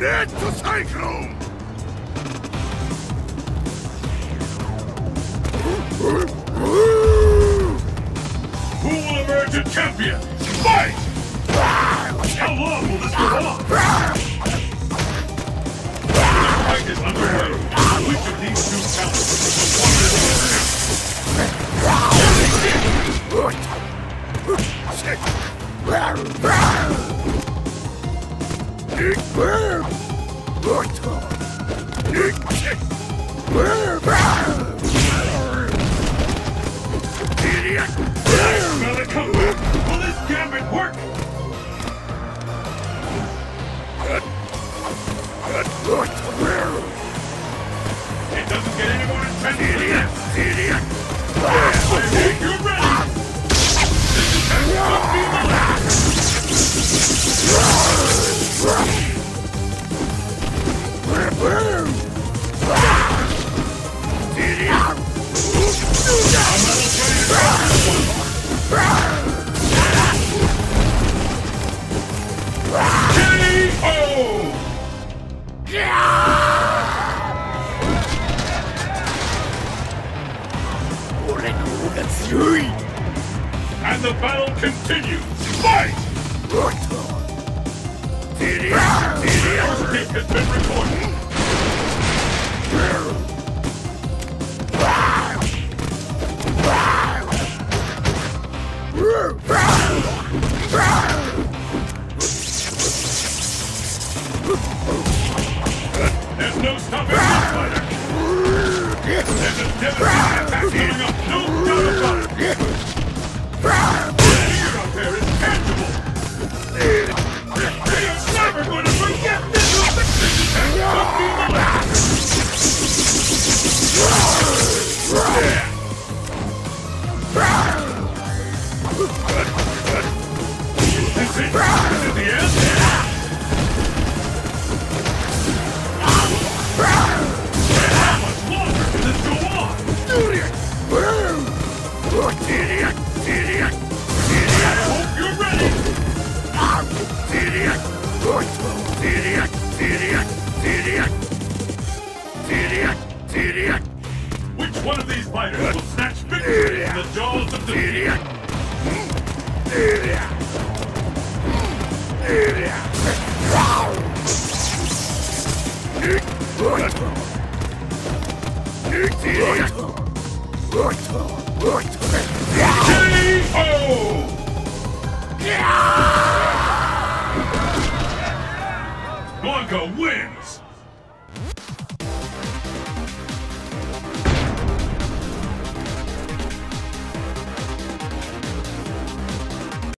Who will emerge a champion? Fight! How long will this go on? The fight is underway. Which of these two talents will win Smell a comeback. Will this gambit work? It doesn't get any more intense than this. I think you're ready. This is going to be the last. And the battle continues. Fight! First pick has been recorded. There's no stopping this fighter. There's a devastating attack coming up. No doubt about it. The fear out there is tangible. They are never going to forget this. This attack could be the last. Is it the end? How much longer can this go on? I hope you're ready! Which one of these fighters will snatch victory in the jaws of defeat? Blanka wins!